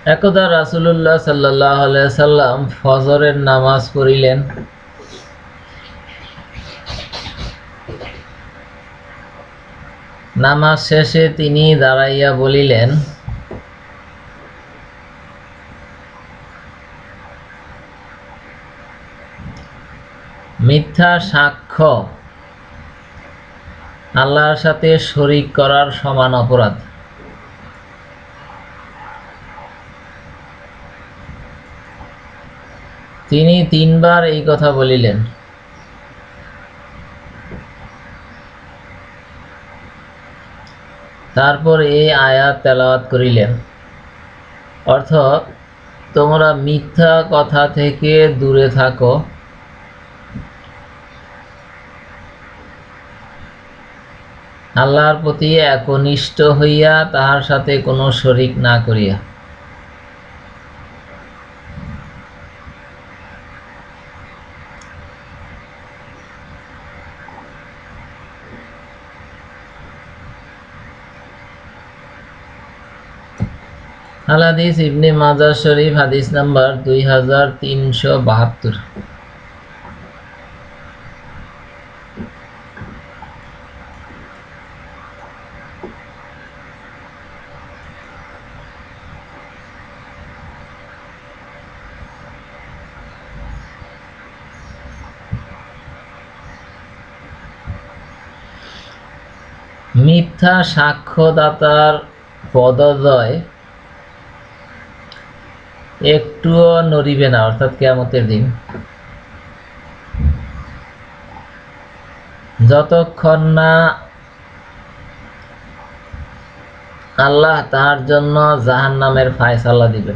একদা রাসূলুল্লাহ সাল্লাল্লাহু আলাইহি সাল্লাম ফজরের নামাজ পড়িলেন। নামাজ শেষে তিনি দাঁড়াইয়া বলিলেন, মিথ্যা সাক্ষ্য আল্লাহর সাথে শরীক করার সমান অপরাধ। তিনি তিনবার এই কথা বলিলেন। তারপর এই আয়াত তেলাওয়াত করিলেন, অর্থ, তোমরা মিথ্যা কথা থেকে দূরে থাকো, আল্লাহর প্রতি একনিষ্ঠ হইয়া তাহার সাথে কোনো শরীক না করিয়া। আল হাদিস ইবনে মাজাহ শরীফ, হাদিস নাম্বার 2372। মিথ্যা সাক্ষ্যদাতার পদদ্বয় একটুও নড়িবে না, অর্থাৎ কিয়ামতের দিন, যতক্ষণ না আল্লাহ তার জন্য জাহান্নামের ফায়সালা দিবেন।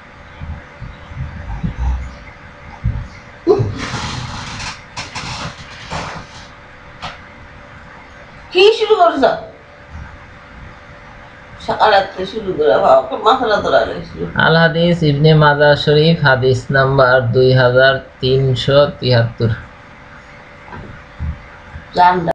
কি শুরু করছ? আল হাদিস ইবনে মাজাহ শরীফ, হাদিস নাম্বার 2373।